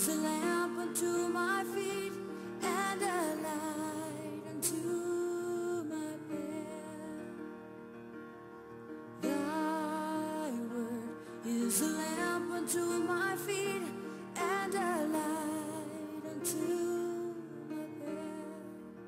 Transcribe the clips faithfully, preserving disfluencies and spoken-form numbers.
is a lamp unto my feet and a light unto my path. Thy word is a lamp unto my feet and a light unto my path.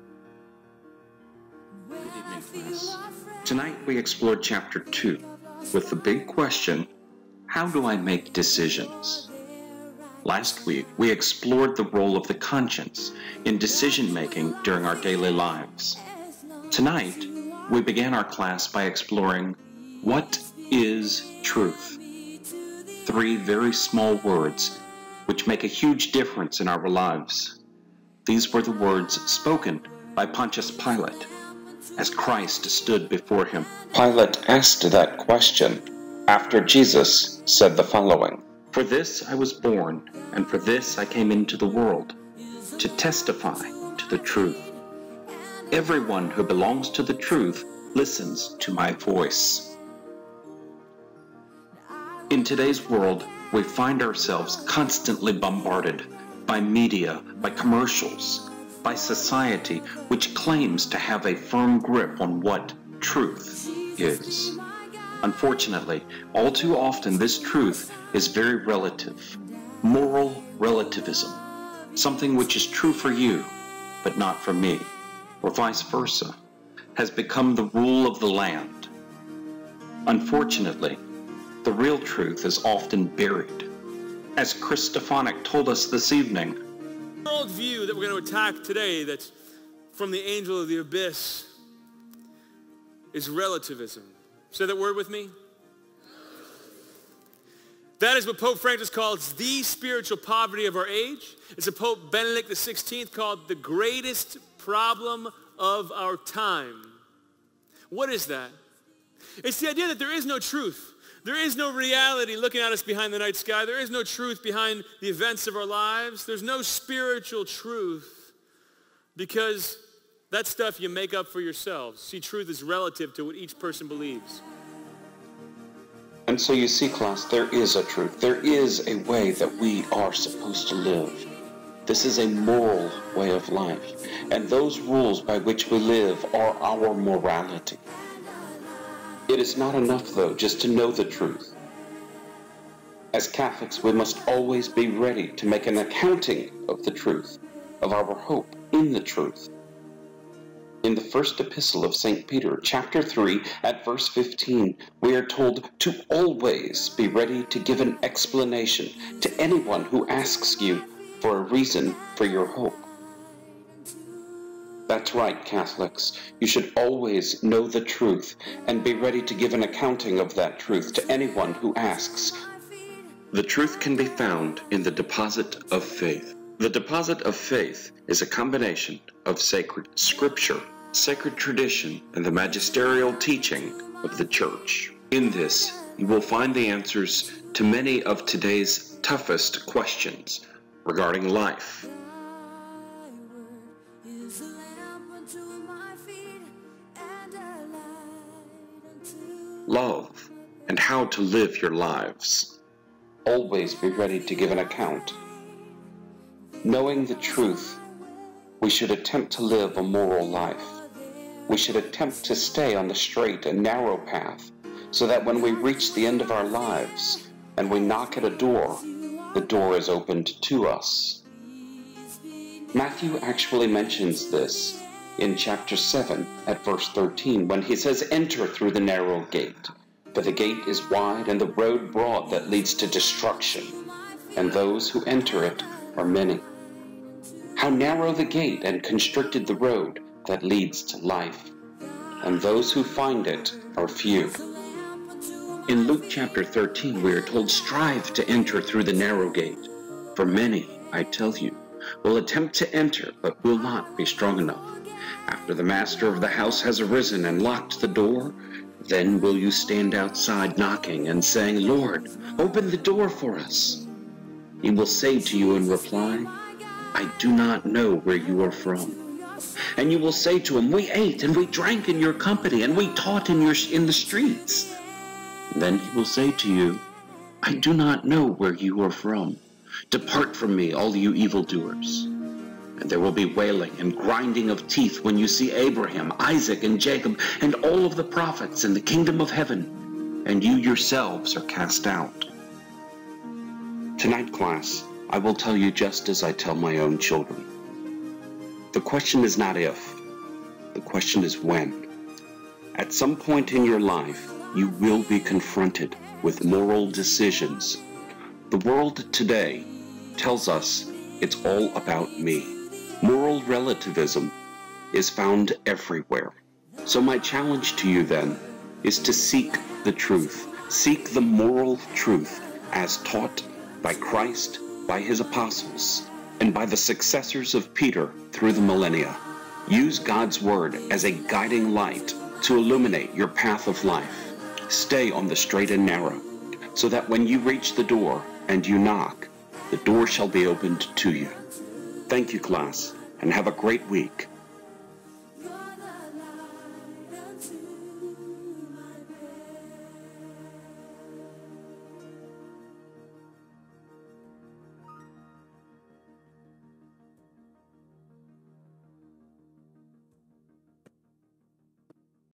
When I feel afraid, Tonight we explored chapter two with the big question, how do I make decisions? Last week we explored the role of the conscience in decision-making during our daily lives. Tonight we began our class by exploring what is truth? Three very small words which make a huge difference in our lives. These were the words spoken by Pontius Pilate as Christ stood before him. Pilate asked that question after Jesus said the following, "For this I was born, and for this I came into the world, to testify to the truth. Everyone who belongs to the truth listens to my voice." In today's world, we find ourselves constantly bombarded by media, by commercials, by society which claims to have a firm grip on what truth is. Unfortunately, all too often this truth is very relative. Moral relativism. Something which is true for you, but not for me, or vice versa, has become the rule of the land. Unfortunately, the real truth is often buried. As Chris Stefanik told us this evening, The worldview that we're going to attack today, that's from the angel of the abyss, is relativism. Say that word with me. That is what Pope Francis calls the spiritual poverty of our age. It's what Pope Benedict the sixteenth called the greatest problem of our time. What is that? It's the idea that there is no truth. There is no reality looking at us behind the night sky. There is no truth behind the events of our lives. There's no spiritual truth because that's stuff you make up for yourselves. See, truth is relative to what each person believes. and so you see, class, there is a truth. There is a way that we are supposed to live. This is a moral way of life, and those rules by which we live are our morality. It is not enough, though, just to know the truth. As Catholics, we must always be ready to make an accounting of the truth, of our hope in the truth. In the first epistle of Saint Peter, chapter three, at verse fifteen, we are told to always be ready to give an explanation to anyone who asks you for a reason for your hope. That's right, Catholics. You should always know the truth and be ready to give an accounting of that truth to anyone who asks. The truth can be found in the deposit of faith. The deposit of faith is a combination of sacred scripture, sacred tradition, and the magisterial teaching of the Church. In this, you will find the answers to many of today's toughest questions regarding life, love, and how to live your lives. Always be ready to give an account. Knowing the truth, we should attempt to live a moral life. We should attempt to stay on the straight and narrow path, so that when we reach the end of our lives and we knock at a door, the door is opened to us. Matthew actually mentions this in chapter seven at verse thirteen, when he says, "Enter through the narrow gate, for the gate is wide and the road broad that leads to destruction, and those who enter it are many. How narrow the gate and constricted the road that leads to life, and those who find it are few." In Luke chapter thirteen, we are told, "Strive to enter through the narrow gate, for many, I tell you, will attempt to enter, but will not be strong enough. After the master of the house has arisen and locked the door, then will you stand outside knocking and saying, 'Lord, open the door for us.' He will say to you in reply, 'I do not know where you are from.' And you will say to him, 'We ate and we drank in your company, and we taught in your in the streets.' Then he will say to you, 'I do not know where you are from.' Depart from me, all you evildoers. And there will be wailing and grinding of teeth when you see Abraham, Isaac, and Jacob, and all of the prophets in the kingdom of heaven, and you yourselves are cast out. Tonight, class, I will tell you just as I tell my own children. The question is not if, the question is when. At some point in your life, you will be confronted with moral decisions. The world today tells us it's all about me. Moral relativism is found everywhere. So my challenge to you then is to seek the truth. Seek the moral truth as taught by Christ, by his apostles, and by the successors of Peter through the millennia. Use God's word as a guiding light to illuminate your path of life. Stay on the straight and narrow, so that when you reach the door and you knock, the door shall be opened to you. Thank you, class, and have a great week. You're the light unto